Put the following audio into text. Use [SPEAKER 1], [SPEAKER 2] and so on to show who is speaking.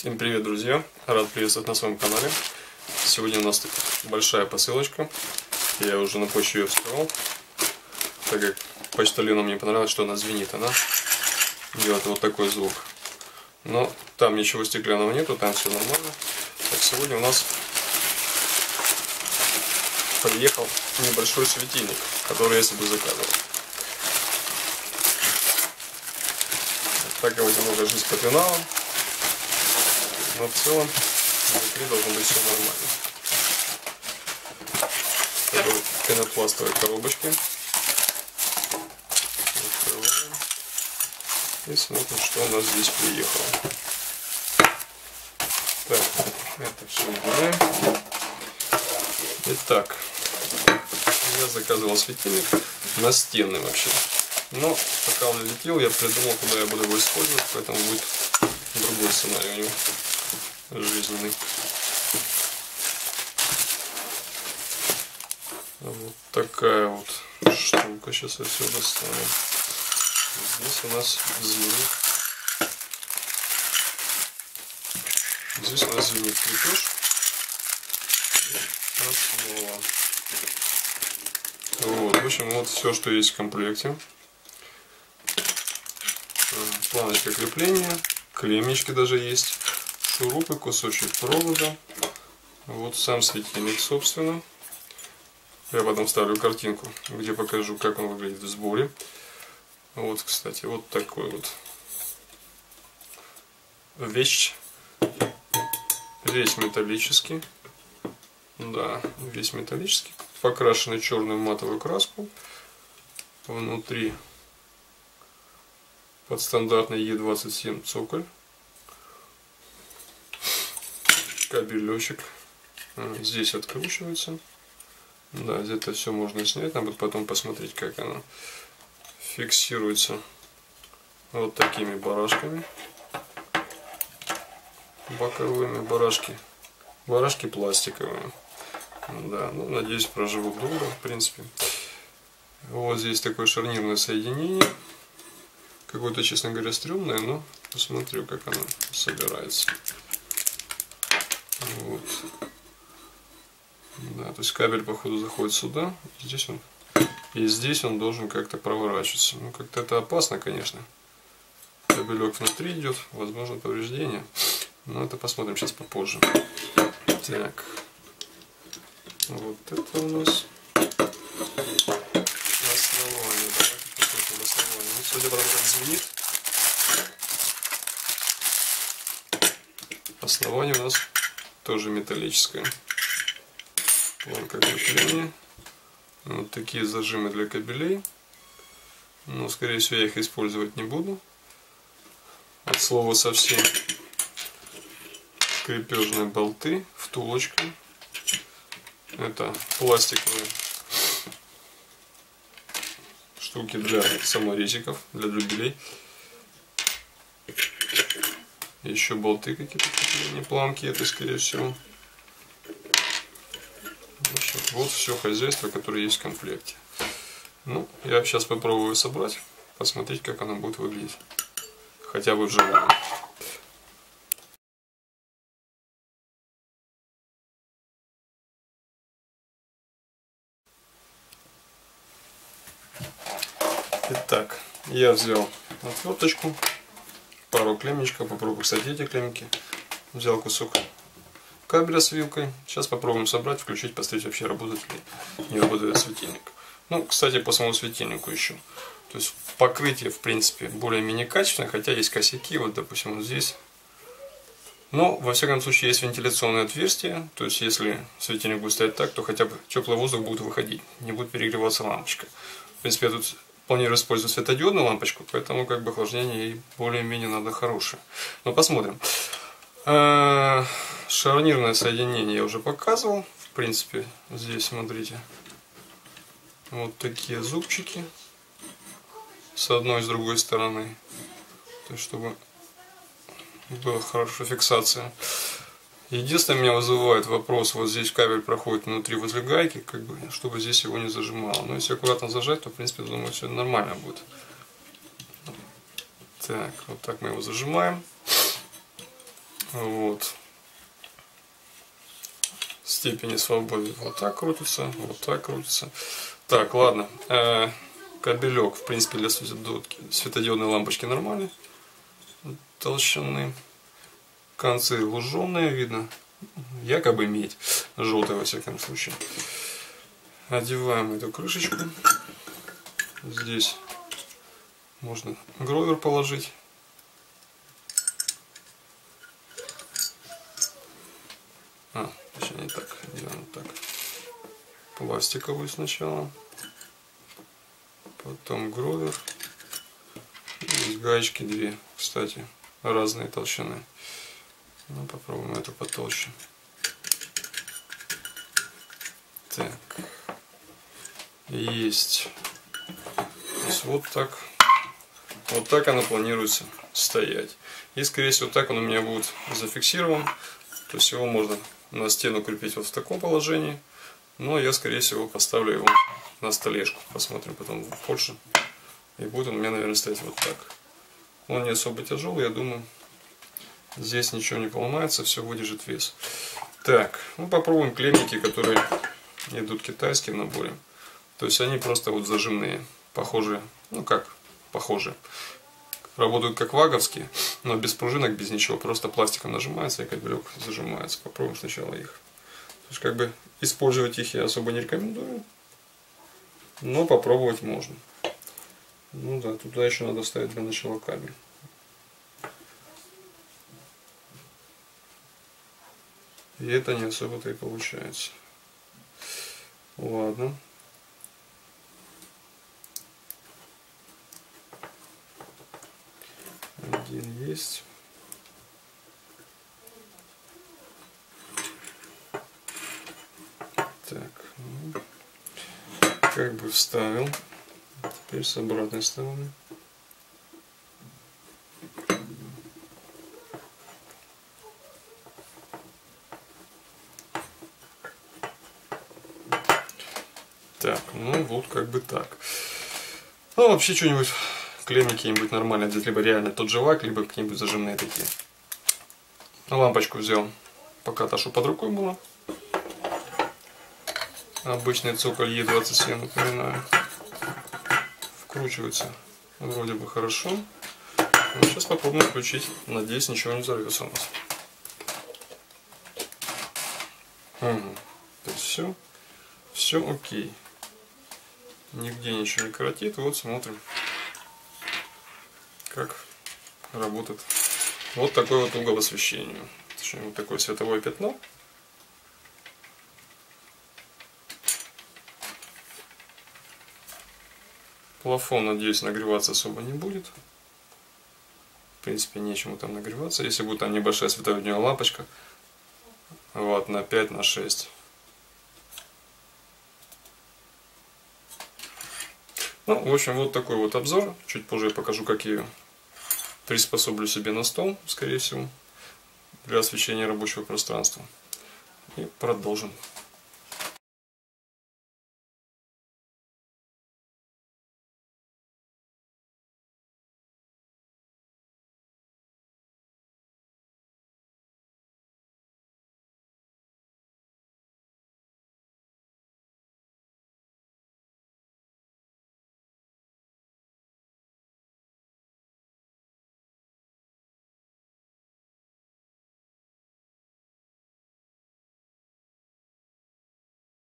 [SPEAKER 1] Всем привет, друзья! Рад приветствовать на своем канале. Сегодня у нас большая посылочка. Я уже на почту ее вскрывал, так как почтальону мне понравилось, что она звенит. Она делает вот такой звук. Но там ничего стеклянного нету, там все нормально. Так, сегодня у нас приехал небольшой светильник, который я себе заказывал. Так его немного жизнь попинала. Но в целом внутри должно быть все нормально. Это вот пенопластовые коробочки. Открываем. И смотрим, что у нас здесь приехало. Так, это все убираем. Итак, я заказывал светильник настенный вообще. Но пока он летел, я придумал, куда я буду его использовать, поэтому будет другой сценарий у него. Жизненный. Вот такая вот штука. Сейчас я все достану. Здесь у нас звенит. Здесь у нас звенит крепеж. Основа. Вот, в общем, вот все, что есть в комплекте. Планочка крепления, клеммички даже есть. Шурупы, кусочек провода. Вот сам светильник, собственно. Я потом вставлю картинку, где покажу, как он выглядит в сборе. Вот, кстати, вот такой вот вещь. Весь металлический. Да, весь металлический. Покрашенный в черную матовую краску. Внутри под стандартный Е27 цоколь. Кабелечек. Здесь откручивается. Да, это все можно снять. Надо будет потом посмотреть, как оно фиксируется. Вот такими барашками. Боковыми барашки. Барашки пластиковые. Да, ну, надеюсь, проживут долго, в принципе. Вот здесь такое шарнирное соединение. Какое-то, честно говоря, стрёмное, но посмотрю, как оно собирается. Вот. Да, то есть кабель, походу, заходит сюда. Здесь он должен как-то проворачиваться. Ну, как-то это опасно, конечно. Кабелек внутри идет, возможно, повреждение. Но это посмотрим сейчас попозже. Так. Вот это у нас основание. Давайте посмотрим основание. Ну, судя по тому, как звенит, основание у нас тоже металлическое. Планка крепления. Вот такие зажимы для кабелей. Но, скорее всего, я их использовать не буду. От слова совсем. Крепежные болты, втулочка. Это пластиковые штуки для саморезиков, для дюбелей. Еще болты какие-то не планки, это скорее всего. В общем, вот все хозяйство, которое есть в комплекте. Ну, я сейчас попробую собрать, посмотреть, как оно будет выглядеть. Хотя бы вживую. Итак, я взял отверточку, пару клеммичков, попробую, кстати, эти клеммики. Взял кусок кабеля с вилкой. Сейчас попробуем собрать, включить, посмотреть, вообще работает ли, не работает светильник. Ну, кстати, по самому светильнику еще. То есть покрытие, в принципе, более-менее качественное, хотя есть косяки, вот, допустим, вот здесь. Но, во всяком случае, есть вентиляционное отверстие. То есть, если светильник будет стоять так, то хотя бы теплый воздух будет выходить, не будет перегреваться лампочка. В принципе, я тут планирую использовать светодиодную лампочку, поэтому как бы охлаждение ей более-менее надо хорошее. Но посмотрим. Шарнирное соединение я уже показывал. В принципе, здесь, смотрите, вот такие зубчики с одной и с другой стороны. То есть, чтобы была хорошая фиксация. Единственное, меня вызывает вопрос, вот здесь кабель проходит внутри возле гайки, как бы, чтобы здесь его не зажимало. Но если аккуратно зажать, то, в принципе, думаю, все нормально будет. Так, вот так мы его зажимаем. Вот. Степени свободы. Вот так крутится, вот так крутится. Так, ладно. Кабелек, в принципе, для светодиодной лампочки нормальный. Толщины. Концы луженые, видно. Якобы медь. Желтая, во всяком случае. Одеваем эту крышечку. Здесь можно гровер положить. Точнее не так. Делаем так. Пластиковую сначала. Потом гровер. Здесь гаечки две, кстати, разные толщины. Ну, попробуем эту потолще. Так. Есть. То есть вот так. Вот так она планируется стоять. И, скорее всего, так он у меня будет зафиксирован. То есть его можно на стену крепить вот в таком положении. Но я, скорее всего, поставлю его на столешку. Посмотрим потом позже. И будет он у меня, наверное, стоять вот так. Он не особо тяжелый, я думаю. Здесь ничего не поломается, все выдержит вес. Так, ну попробуем клеммики, которые идут китайские в наборе. То есть они просто вот зажимные. Похожие, ну как похожие. Работают как ваговские, но без пружинок, без ничего. Просто пластиком нажимается и кабелек зажимается. Попробуем сначала их. То есть как бы использовать их я особо не рекомендую. Но попробовать можно. Ну да, туда еще надо ставить для начала кабель. И это не особо-то и получается. Ладно. Один есть. Так, ну, как бы вставил. Теперь с обратной стороны. Так, ну вот как бы так. Ну вообще что-нибудь, клеммики какие-нибудь нормальные взять, либо реально тот же лак, либо какие-нибудь зажимные такие. Лампочку взял, пока та, что под рукой была. Обычный цоколь Е27, напоминаю. Вкручивается вроде бы хорошо. Но сейчас попробуем включить. Надеюсь, ничего не взорвется у нас. Угу. То есть все окей. Нигде ничего не коротит. Вот смотрим, как работает вот такой вот угол освещения. Точнее, вот такое световое пятно. Плафон, надеюсь, нагреваться особо не будет. В принципе, нечему там нагреваться. Если будет там небольшая светодиодная лампочка, вот на 5 на 6. Ну, в общем, вот такой вот обзор. Чуть позже я покажу, как я ее приспособлю себе на стол, скорее всего, для освещения рабочего пространства. И продолжим.